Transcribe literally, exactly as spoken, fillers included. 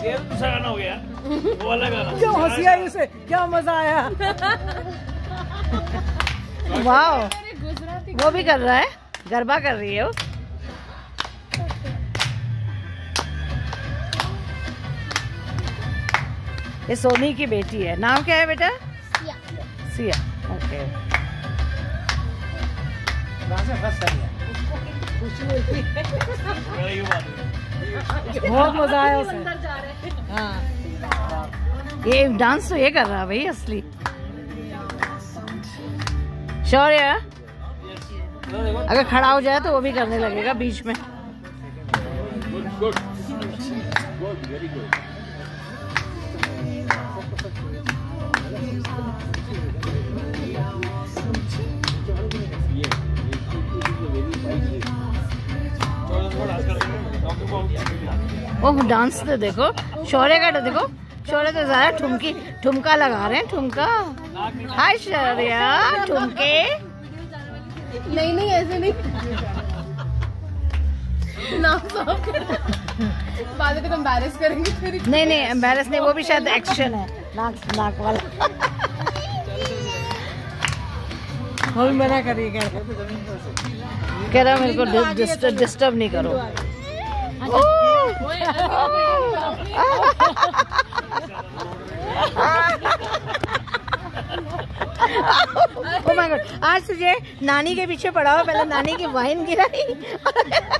ये दूसरा गाना हो गया, वो वाला गाना। क्यों हंसी आई उसे, क्या मजा आया। वाह, वो भी कर रहा है, गरबा कर रही है वो। ये सोनी की बेटी है। नाम क्या है बेटा? सिया। सिया, ओके। बहुत मजा आया उसे। हाँ, ये डांस तो ये कर रहा है भाई असली। शौर्य अगर खड़ा हो जाए तो वो भी करने लगेगा बीच में। ओह, डांस तो देखो शौर्य का, तो देखो शौर्य तो ज़्यादा ठुमकी ठुमका लगा रहे हैं, ठुमका। हाय शौर्य, ठुमके। नहीं नहीं ऐसे नहीं, नाम साफ कर। बाद में तो एम्बैरेस करेंगे फिर। नहीं नहीं एम्बैरेस नहीं, वो भी शायद एक्शन है, नाक नाक वाला। वो भी मना करिए, कह रहा मेरे को डिस्टर्ब डिस्टर्ब नहीं करो। ओह माय गॉड, आज तुझे नानी के पीछे पड़ा हुआ, पहले नानी की वाइन गिराई।